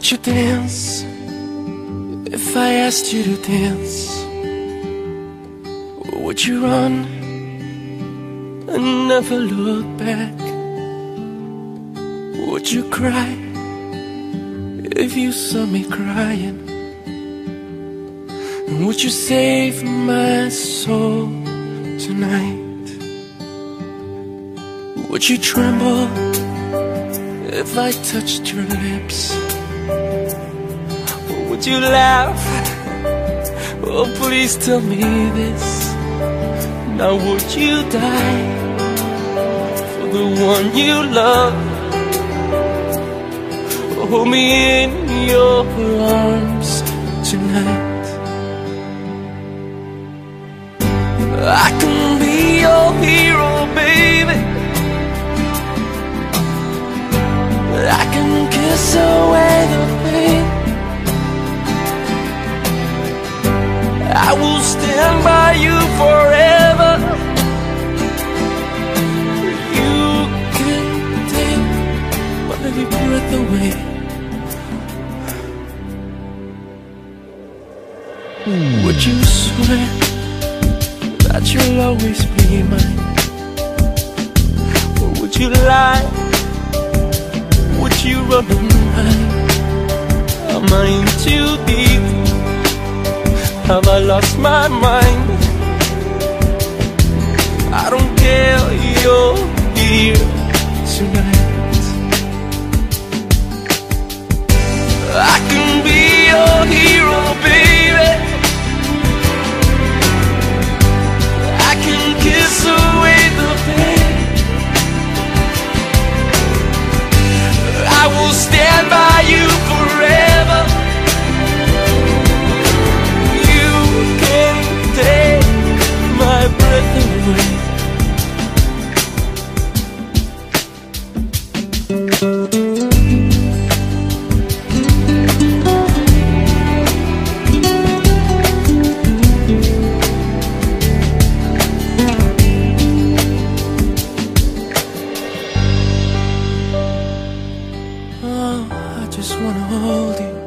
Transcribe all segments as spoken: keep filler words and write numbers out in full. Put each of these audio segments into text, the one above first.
Would you dance if I asked you to dance? Or would you run and never look back? Would you cry if you saw me crying? And would you save my soul tonight? Would you tremble if I touched your lips? Or would you laugh? Oh, please tell me this. Now would you die for the one you love? Hold me in your arms tonight. I can be your hero, baby. I can kiss away the pain. I will stand by you forever. You can take my breath away. Would you swear that you'll always be mine? Or would you lie? Would you run and hide? Am I in too deep? Have I lost my mind? I don't care, you're here tonight. I can be your hero, baby. I can kiss away the pain. I will stand by you forever. You can take my breath away. I just wanna hold you.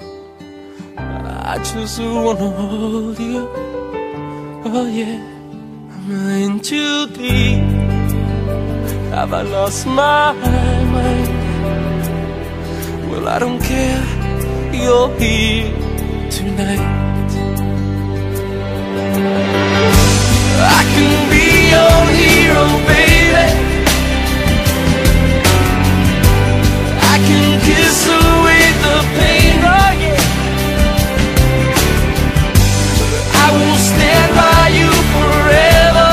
I just wanna hold you. Oh yeah, I'm in too deep. Have I lost my mind? Well, I don't care, you're here tonight. I can be your hero, baby. I can kiss away the pain, oh yeah. I will stand by you forever.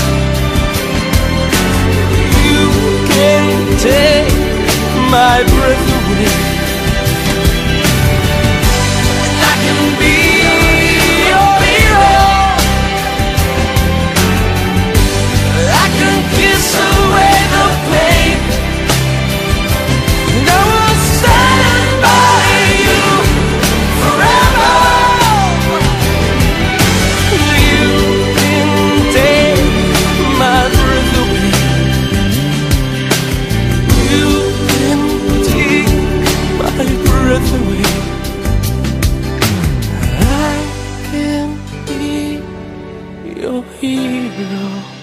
You can take my breath away. I can be your hero. I can kiss away the pain. And I will stand by you forever. You can take my breath away. You can take my breath away. I can be your hero.